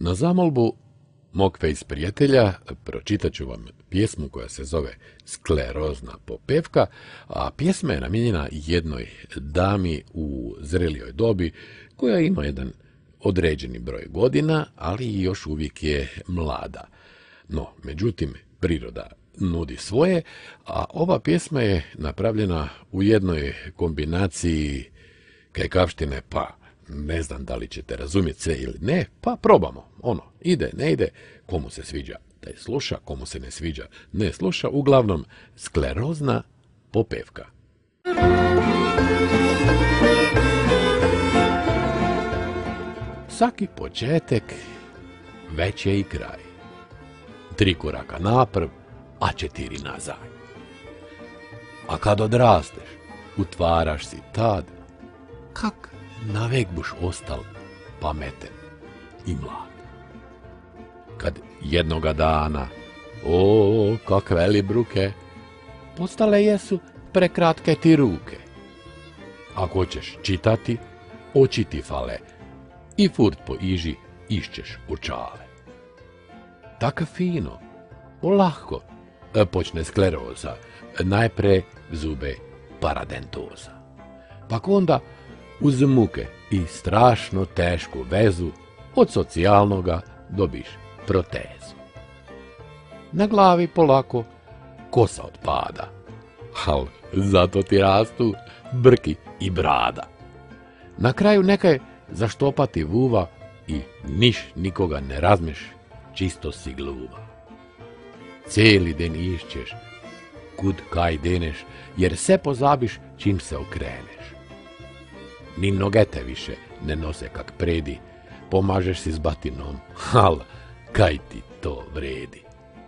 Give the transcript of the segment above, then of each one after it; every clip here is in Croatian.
Na zamolbu mog fejs prijatelja pročitat ću vam pjesmu koja se zove Sklerozna popevka, a pjesma je namijenjena jednoj dami u zrelijoj dobi koja ima jedan određeni broj godina, ali još uvijek je mlada. No, međutim, priroda nudi svoje, a ova pjesma je napravljena u jednoj kombinaciji kajkavštine, pa ne znam da li ćete razumjeti sve ili ne, pa probamo. Ide, ne ide, komu se sviđa taj sluša, komu se ne sviđa ne sluša, uglavnom sklerozna popevka. Svaki početek već je i kraj. 3 koraka naprv, a 4 nazad. A kad odrasteš, utvaraš si tad, kak navek buš ostal pameten i mlad. Kad jednoga dana, kak veli bruke, postale jesu prekratke ti ruke. Ako ćeš čitati, oči ti fale, i furt po iži išćeš očale. Tako fino, polahko, počne skleroza, najpre zube paradentoza. Pak onda uz muke i strašno tešku vezu od socijalnoga dobiš protezu. Na glavi polako kosa otpada, al zato ti rastu brki i brada. Na kraju nekaj zaštopati vuva i niš nikoga ne razmeš, čisto si gluva. Cijeli den išćeš, kud kaj deneš, jer se pozabiš čim se okreneš. Ni nogete više ne nose kak predi, pomažeš si s batinom, al kaj ti to vredi.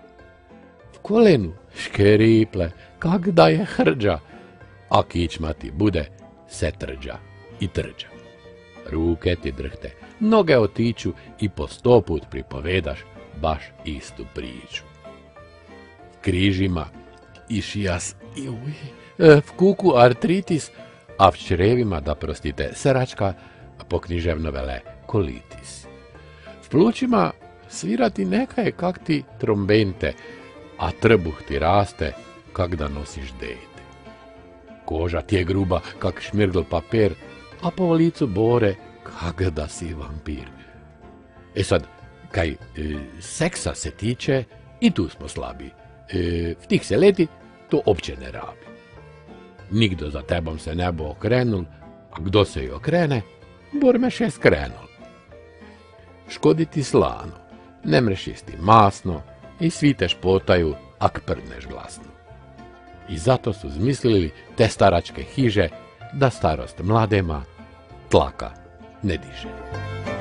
V kolenu škeriple, kak da je hrđa, a kičma ti bude se trđa i trđa. Ruke ti drhte, noge otiču i po 100 put pripovedaš baš istu priču. V križima išijas, v kuku artritis, a v črevima, da prostite, seračka, po književno vele kolitis. V plućima svirati nekaj kak ti trombente, a trbuh ti raste kak da nosiš dete. Koža ti je gruba kak šmirgl papir, a po licu bore kak da si vampir. Sad, kaj seksa se tiče, i tu smo slabi. V tih se leti to opće ne rabi. Nigdo za tebom se ne bo okrenul, a kdo se i okrene, bormeš je skrenul. Škodi ti slano, ne mreš isti masno i svi te špotaju, ak prdneš glasno. I zato su zmislili te staračke hiže, da starost mladema tlaka ne diže.